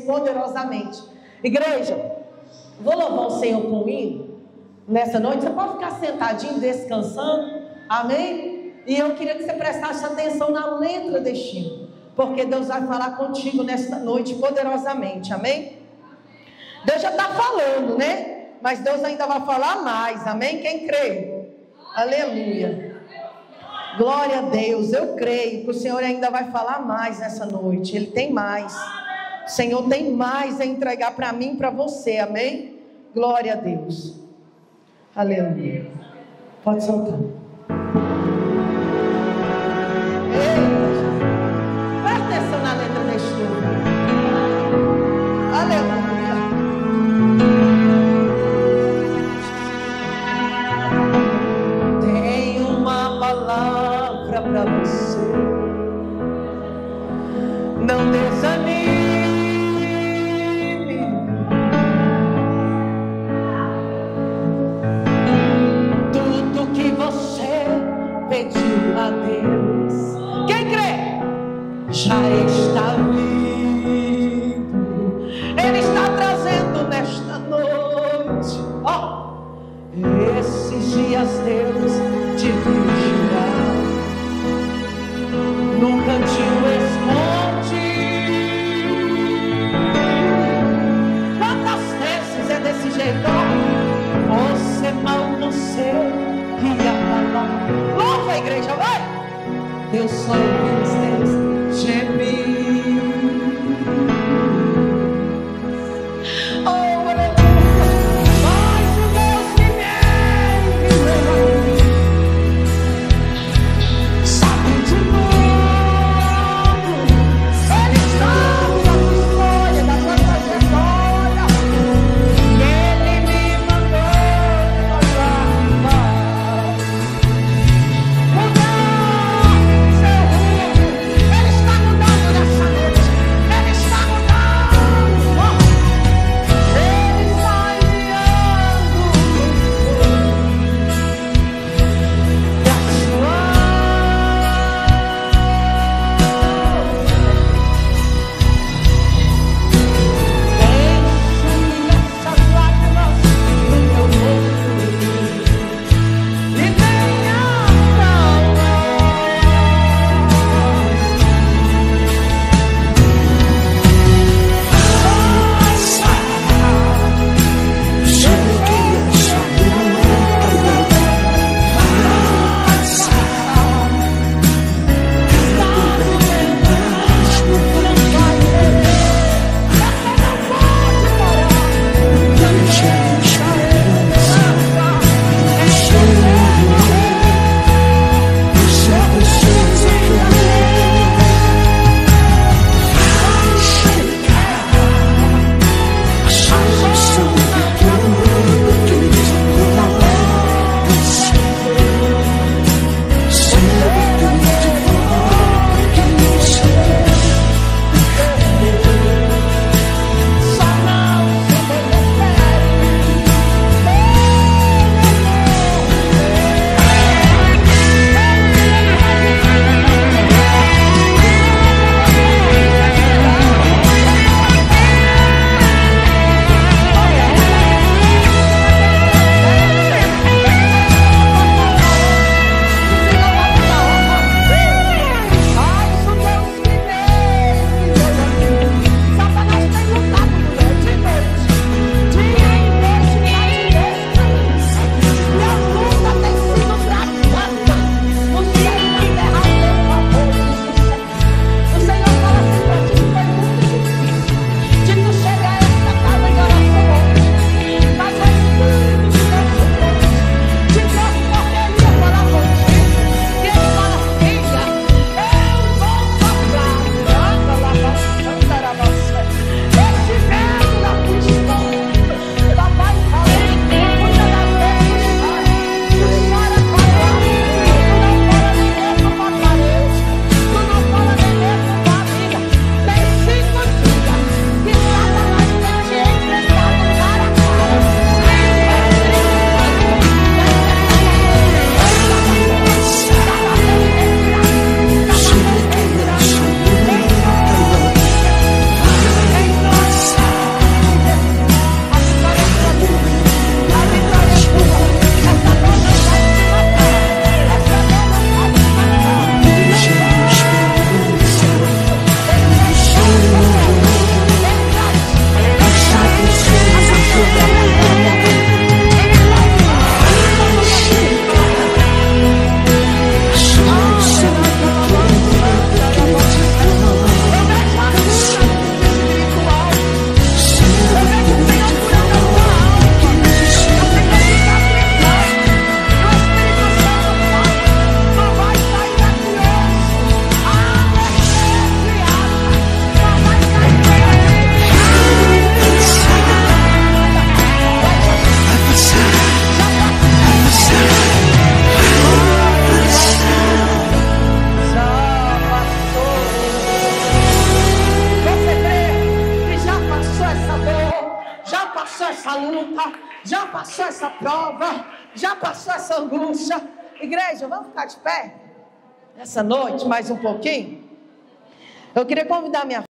poderosamente. Igreja, vou louvar o Senhor com o hino nessa noite. Você pode ficar sentadinho, descansando, amém? E eu queria que você prestasse atenção na letra deste hino, porque Deus vai falar contigo nesta noite poderosamente, amém? Deus já está falando, né? Mas Deus ainda vai falar mais, amém? Quem crê? Aleluia. Glória a Deus, eu creio que o Senhor ainda vai falar mais nessa noite. Ele tem mais. O Senhor tem mais a entregar para mim e para você, amém? Glória a Deus. Aleluia. Pode soltar. Presta atenção na letra deste livro. Aleluia. Tem uma palavra para você. Não desanime. Tudo que você passou essa luta, já passou essa prova, já passou essa angústia. Igreja, vamos ficar de pé? Essa noite, mais um pouquinho. Eu queria convidar minha